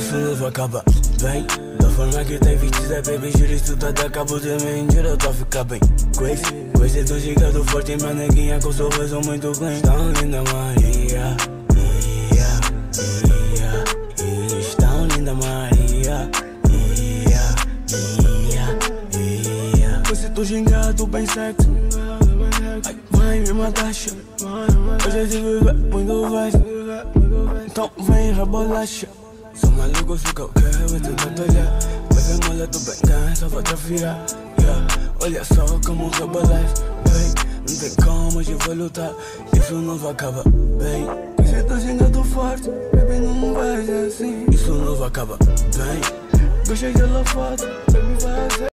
isso não acaba bem. Da forma que tem visto, é baby, juro isso tudo acabou de mim. Juro, eu tô a ficar bem. Coisa do gigante forte, minha neguinha com sorriso muito clean. Tão linda Maria, tão linda Maria, Você tô gingado bem sexy. Ai, vai me matar, chá. Hoje eu te viver muito vasto. Então vem rebolacha. Sou maluco, sou que eu quero ver tudo atalhar. Vai ver mola do bem, só vou te afiar. Olha só como rebolas. Não tem como, hoje eu vou lutar. Isso não vai acabar bem. Você tá gingado forte, baby, não vai ser assim. Isso não vai acabar bem. Gostei daquela foto, baby, vai ser.